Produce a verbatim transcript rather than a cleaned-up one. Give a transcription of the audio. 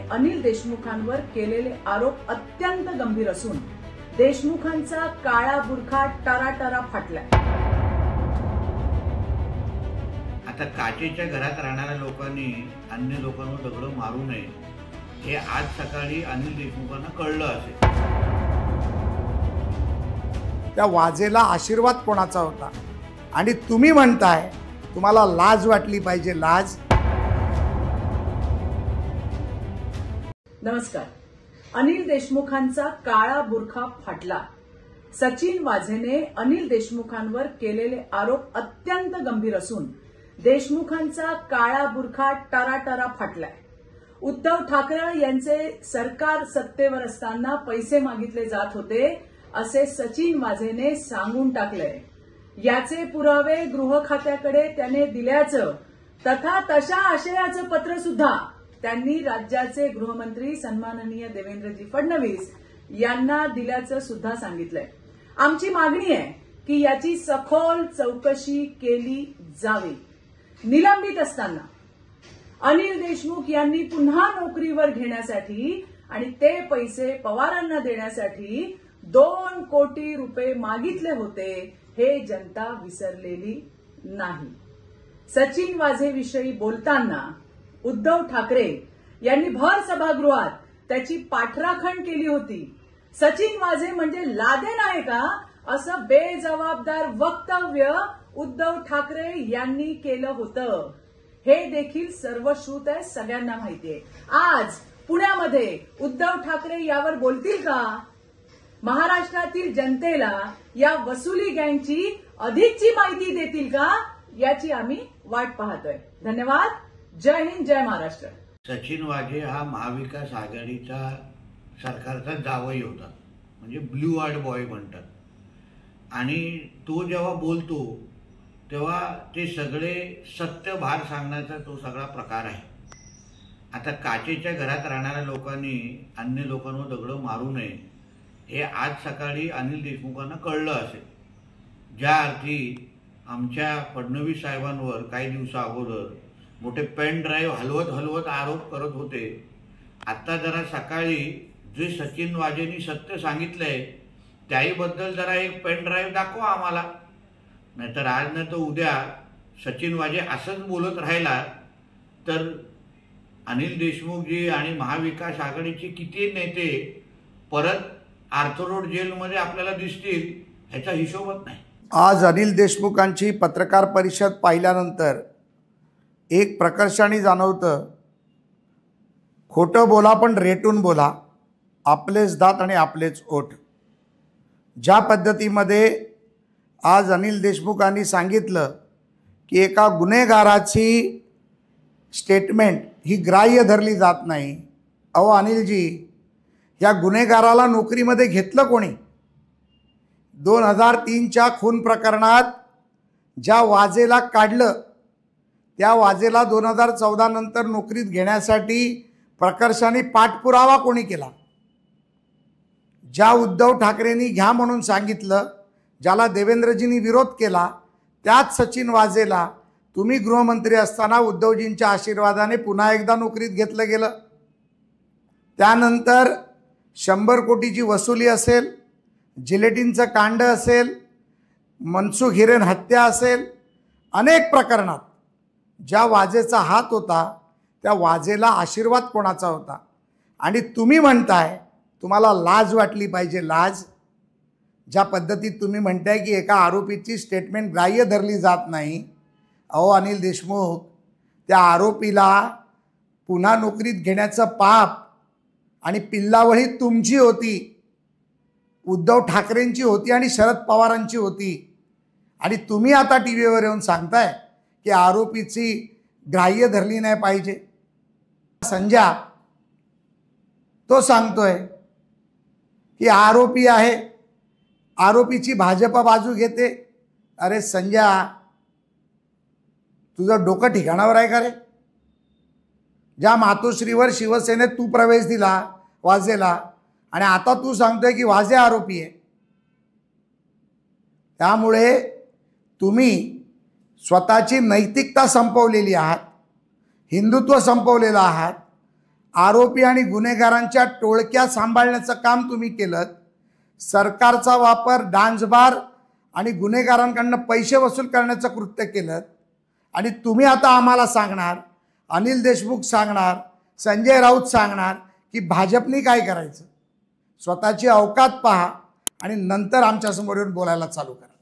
अनिल देशमुखांवर केलेले आरोप अत्यंत गंभीर असून देशमुखांचा काळा बुरखा टराटरा फाटलाय। आता काचेच्या घरात राहणाऱ्या लोकांनी अन्य लोकांवर दगड मारू नये हे आज सकाळी अनिल देशमुखांना कळलं असेल। त्या वाजेला आशीर्वाद कोणाचा होता आणि तुम्ही म्हणताय तुम्हाला लाज वाटली पाहिजे, लाज। नमस्कार। अनिल देशमुखांचा काळा बुरखा फाटला। सचिन वाझेने अनिल देशमुखांवर केलेले आरोप अत्यंत गंभीर असून देशमुखांचा काळा बुरखा टराटरा फाटलाय। उद्धव ठाकरे यांचे सरकार सत्तेवर असताना पैसे मागितले जात होते असे सचिन वाझेने सांगून टाकलंय। याचे पुरावे गृह खात्याकडे त्याने दिल्याचं तथा तशा आशयाचं पत्र सुद्धा त्यांनी राज्याचे गृहमंत्री सन्माननीय देवेंद्रजी फडणवीस यांना दिल्याचं सुद्धा सांगितलंय। आमची मागणी आहे की याची सखोल चौकशी केली जावी। निलंबित असताना अनिल देशमुख यांनी पुन्हा नोकरीवर घेण्यासाठी आणि ते पैसे पवारांना देण्यासाठी दोन कोटी रुपये मागितले होते हे जनता विसरलेली नाही। सचिन वाझेविषयी बोलताना उद्धव ठाकरे यांनी भर सभागृहात त्याची पाठराखण केली होती। सचिन वाझे म्हणजे लादेन आहे का असं बेजबाबदार वक्तव्य उद्धव ठाकरे यांनी केलं होतं। हे देखील सर्वश्रुत आहे, सगळ्यांना माहिती आहे। आज पुण्यामध्ये उद्धव ठाकरे यावर बोलतील का? महाराष्ट्रातील जनतेला या वसुली गँगची अधिकची माहिती देतील का? याची आम्ही वाट पाहतोय। धन्यवाद। जय हिंद, जय महाराष्ट्र। सचिन वाझे हा महाविकास आघाडीचा सरकारचा जावई होता, म्हणजे ब्लू आर्ट बॉय म्हणतात। आणि तो जेव्हा बोलतो तेव्हा ते सगळे सत्य भार सांगण्याचा तो सगळा प्रकार आहे। आता काचेच्या घरात राहणाऱ्या लोकांनी अन्य लोकांवर दगड मारू नये हे आज सकाळी अनिल देशमुखांना कळलं असेल। ज्या अर्थी आमच्या फडणवीस साहेबांवर काही दिवसा अगोदर मोठे पेन ड्राईव्ह हलवत हलवत आरोप करत होते, आता जरा सकाळी जे सचिन वाझेंनी सत्य सांगितलंय त्याहीबद्दल जरा एक पेन ड्राईव्ह दाखवा आम्हाला, नाहीतर आज नाही तर उद्या सचिन वाझे असंच बोलत राहिला तर अनिल देशमुखजी आणि महाविकास आघाडीचे किती नेते परत आर्थरोड जेलमध्ये आपल्याला दिसतील ह्याचा हिशोबच नाही। आज अनिल देशमुखांची पत्रकार परिषद पाहिल्यानंतर एक प्रकर्षाने जाणवतं, खोटं बोला पण रेटून बोला, आपलेच दात आणि आपलेच ओठ। ज्या पद्धतीमध्ये आज अनिल देशमुखांनी सांगितलं की एका गुन्हेगाराची स्टेटमेंट ही ग्राह्य धरली जात नाही। अहो अनिलजी, या गुन्हेगाराला नोकरीमध्ये घेतलं कोणी? दोन हजार तीनच्या खून प्रकरणात ज्या वाजेला काढलं त्या वाजेला दोन हजार चौदा नंतर नोकरीत घेण्यासाठी प्रकर्षाने पाठपुरावा कोणी केला? ज्या उद्धव ठाकरेंनी घ्या म्हणून सांगितलं, ज्याला देवेंद्रजींनी विरोध केला, त्याच सचिन वाझेला तुम्ही गृहमंत्री असताना उद्धवजींच्या आशीर्वादाने पुन्हा एकदा नोकरीत घेतलं गेलं। त्यानंतर शंभर कोटीची वसुली असेल, जिलेटिनचं कांड असेल, मनसुख हिरेन हत्या असेल, अनेक प्रकरणात ज्या वाजेचा हात होता त्या वाजेला आशीर्वाद कोणाचा होता आणि तुम्ही म्हणताय तुम्हाला लाज वाटली पाहिजे, लाज। ज्या पद्धतीत तुम्ही म्हणताय की एका आरोपीची स्टेटमेंट ग्राह्य धरली जात नाही। अहो अनिल देशमुख, त्या आरोपीला पुन्हा नोकरीत घेण्याचं पाप आणि पिल्लावळी तुमची होती, उद्धव ठाकरेंची होती आणि शरद पवारांची होती। आणि तुम्ही आता टी व्हीवर येऊन सांगताय की आरोपीची ग्राह्य धरली नाही पाहिजे। संजय तो सांगतोय की आरोपी आहे, आरोपीची भाजपा बाजू घेते। अरे संजय, तुझं डोकं ठिकाणावर आहे का रे? ज्या मातोश्रीवर शिवसेनेत तू प्रवेश दिला वाझेला आणि आता तू सांगतोय की वाझे आरोपी आहे। त्यामुळे तुम्ही स्वतःची नैतिकता संपवलेली आहात, हिंदुत्व संपवलेलं आहात आरोपी आणि गुन्हेगारांच्या टोळक्या सांभाळण्याचं काम तुम्ही केलं. सरकारचा वापर डान्सबार आणि गुन्हेगारांकडनं पैसे वसूल करण्याचं कृत्य केलं. आणि तुम्ही आता आम्हाला सांगणार, अनिल देशमुख सांगणार, संजय राऊत सांगणार की भाजपनी काय करायचं. स्वतःची अवकात पहा आणि नंतर आमच्यासमोर येऊन बोलायला चालू करा.